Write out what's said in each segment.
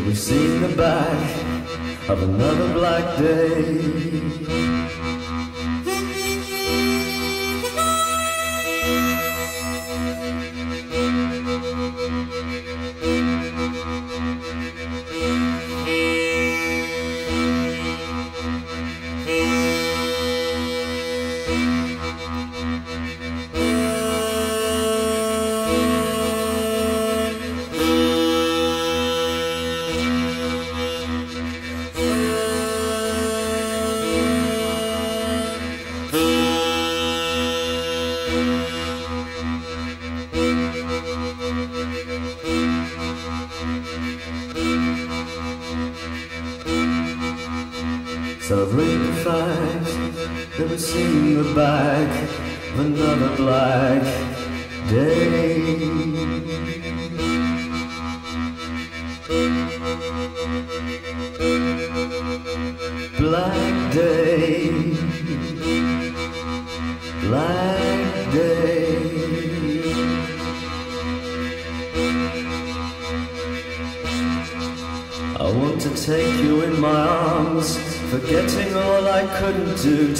We've seen the back of another black day. Celebrate the fact that we've seen the back of another black day. Black day, black day. I want to take you in my arms, forgetting all I couldn't do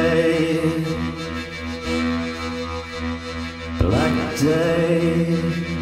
today. Black day.